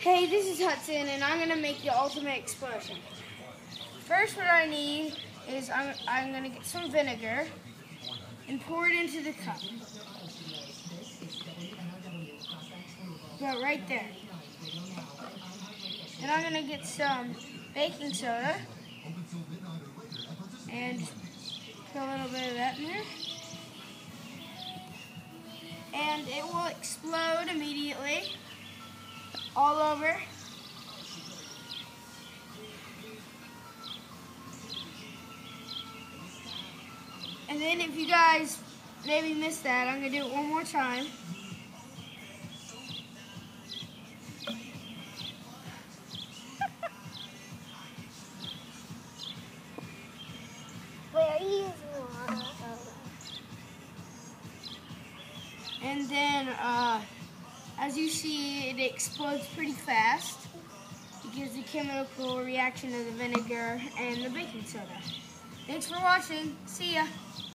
Hey, this is Hudson, and I'm gonna make the ultimate explosion. First, what I need is I'm gonna get some vinegar and pour it into the cup. About right there. Then I'm gonna get some baking soda and put a little bit of that in there. And it will explode immediately all over. And then if you guys maybe missed that, I'm gonna do it one more time. And then, as you see, it explodes pretty fast because the chemical reaction of the vinegar and the baking soda. Thanks for watching. See ya.